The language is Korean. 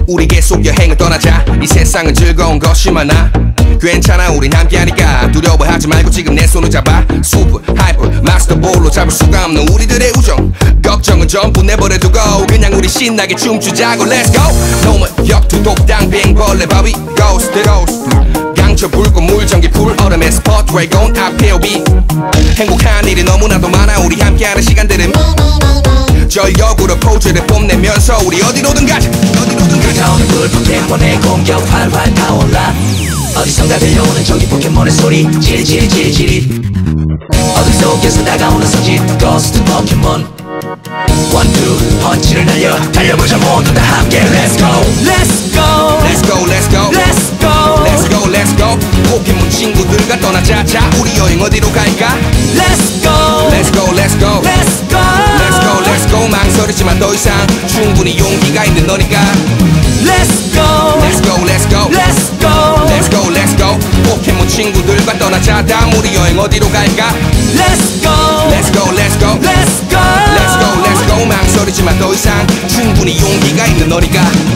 우리 계속 여행을 떠나자. 이 세상은 즐거운 것이 많아. 괜찮아 우린 함께하니까 두려워하지 말고 지금 내 손을 잡아. 슈퍼 하이퍼 마스터볼로 잡을 수가 없는 우리들의 우정. 걱정은 전부 내버려두고 그냥 우리 신나게 춤추자고. Let's go. 노문 역투 독당 빙벌레 바위 고스트 강철 불꽃 물전기 풀 얼음의 스포 드래곤 앞에오비. 행복한 일이 너무나도 많아. 우리 함께하는 시간들은 전력으로 포즈를 뽐내면서 우리 어디로든 가자. 불타오는 불 포켓몬의 공격 활활 타올라. 어디선가 들려오는 저기 포켓몬의 소리 지릿지릿. 어둠 속에서 다가오는 선진 고스트 포켓몬. 원투 펀치를 날려 달려보자 모두 다 함께. Let's go Let's go Let's go Let's go Let's go Let's go Let's go. 포켓몬 친구들과 떠나자. 자 우리 여행 어디로 갈까? Let's go Let's go Let's go Let's go Let's go Let's go. 망설이지만 더 이상 충분히 용기가 있는 너니까. Let's go Let's go Let's go Let's go Let's go Let's go. 포켓몬 친구들과 떠나자. 다음 우리 여행 어디로 갈까? Let's go Let's go Let's go Let's go Let's go Let's go. 망설이지만 더 이상 충분히 용기가 있는 너니까.